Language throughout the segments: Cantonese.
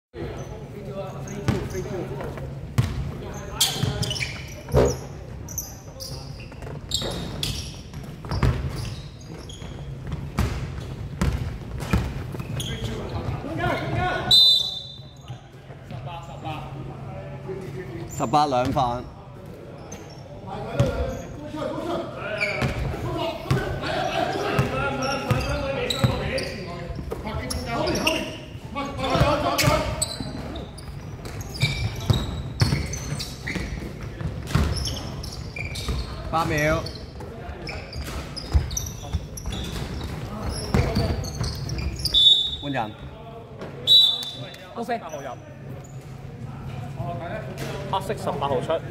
18兩犯。 8秒。換人。 高飛。8號入。黑色18號出。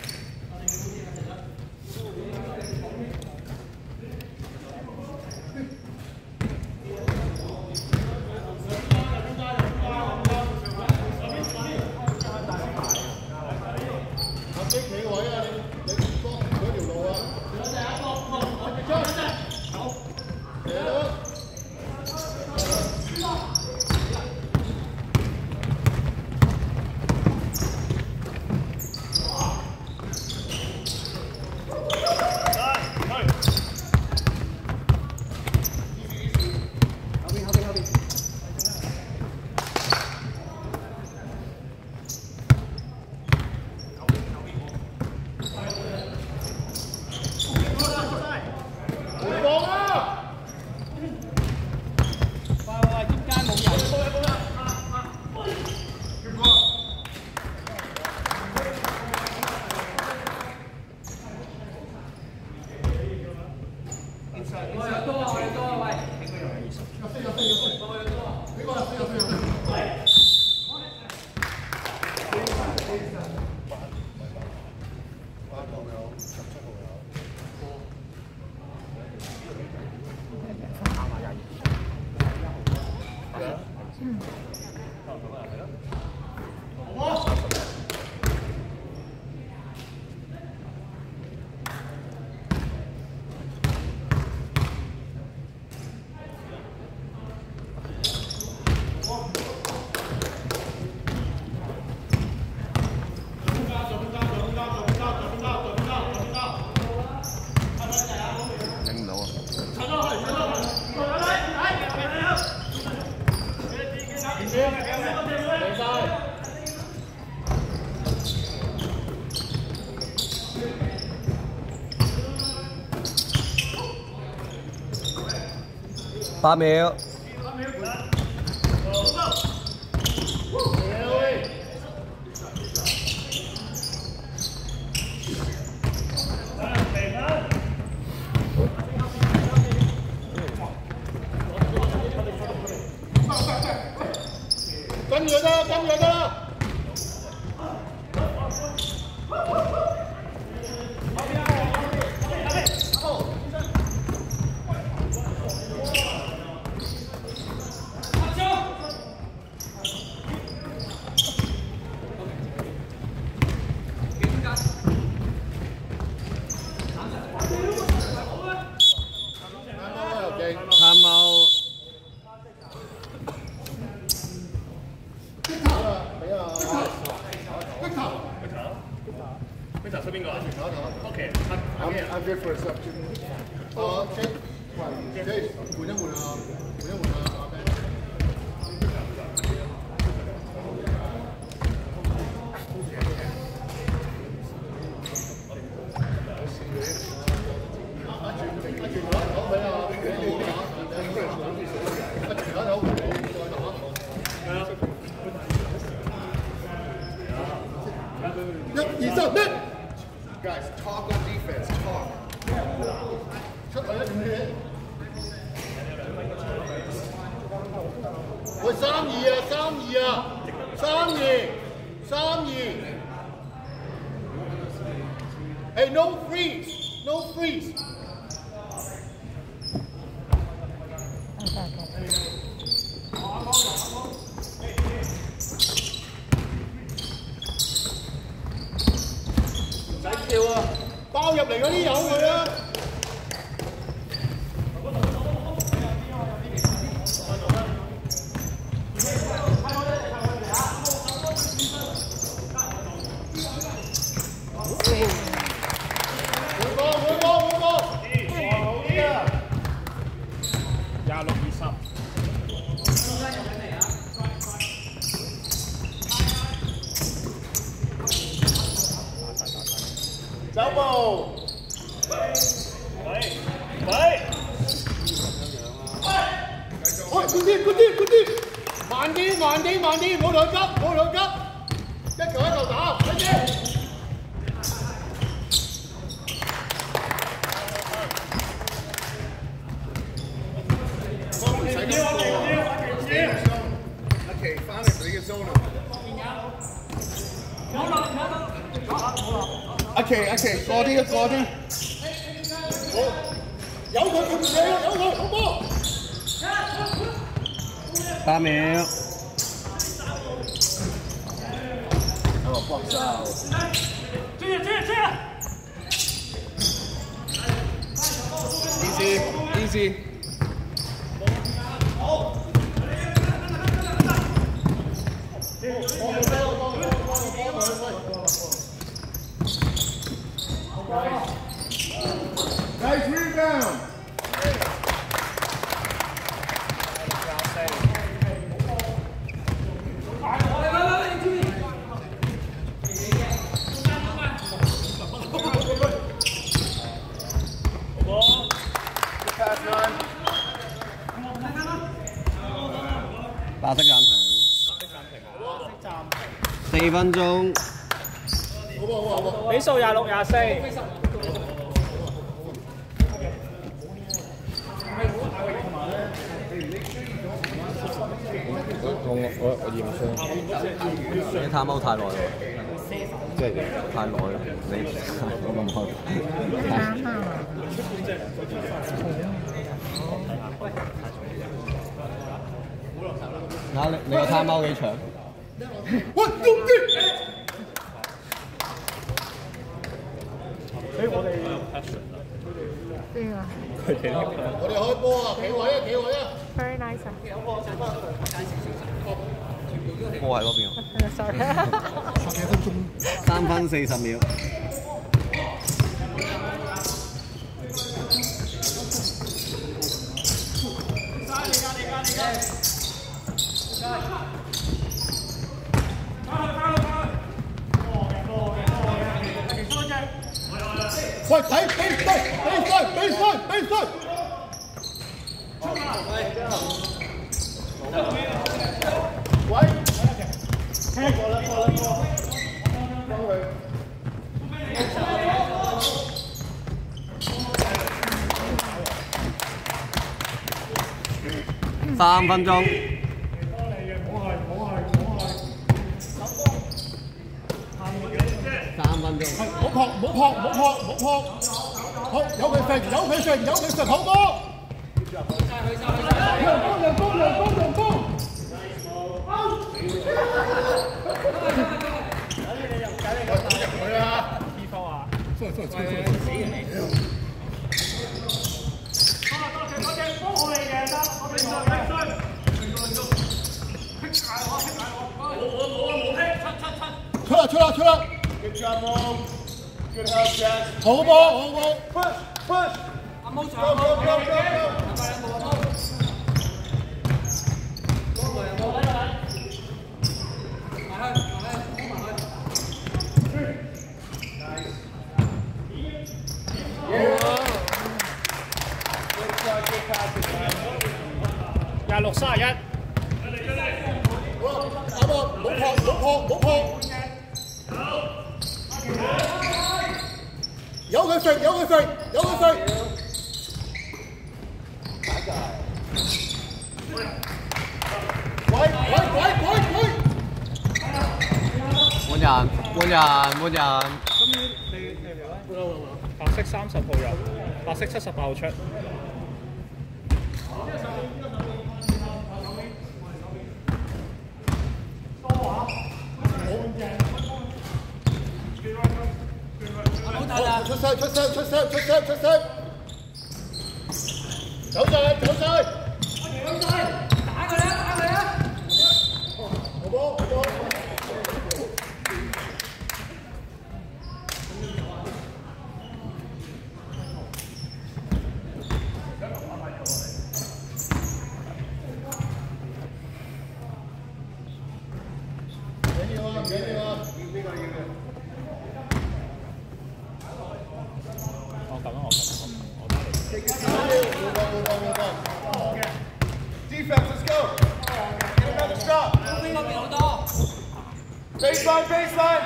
8秒。 跟着他，跟着他。 參謀。 Victor 出邊個啊 ？OK， I'm good for a sub. Jake， Jake， 換一換啊，換一換啊。 1、2、3，咩 ？Guys, talk on defense. Talk. 出嚟啦，喂，3-2啊，3-2。Hey, no freeze, no freeze. 包入嚟嗰啲由佢啊！ 走步。喂！good，慢啲，唔好兩急，一嚿打，快啲！OK， 翻嚟俾個 zone。OK， 過啲。好，有佢，好波。 8秒。 放手。Easy。Nice rebound. 白色暫停，4分鐘。 比數26-24。 我驗傷。 你探歐太耐啦，即係太耐啦，你咁開。你個探歐幾長？ 喂，中啲！ 我哋邊啊？ 我哋開波啊！企位啊 Very nice 啊！ 波喺嗰邊。 Sorry。 3分40秒。 喂，睇比賽！喂，過啦，幫佢。 3分鐘。3分鐘。 唔好撲！好，有佢食，好波！陽光！出啦！ Good job, Mom. Good help, Jack. 好波 ！Push. Go. 26-31。 打波，唔好撲！有佢食！喂！ 換人。 白色30號入，白色78號出。 出聲！走晒！打佢啦！好波！ Defense, let's go. Get another stop. Baseline, baseline.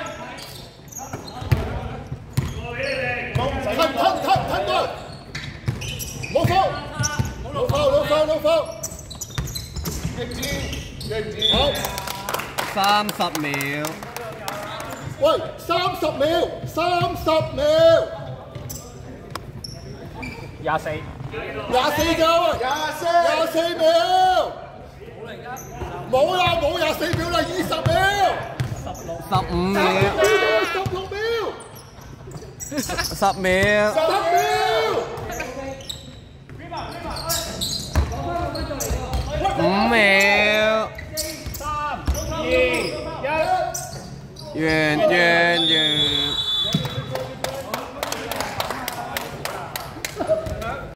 Cut. No foul. No foul. 15. 好。 30秒。 喂，30秒。 24 夠啊！24秒。冇24秒啦，20秒。 15秒。 16秒。 10秒。5秒。 3、2、1。 完。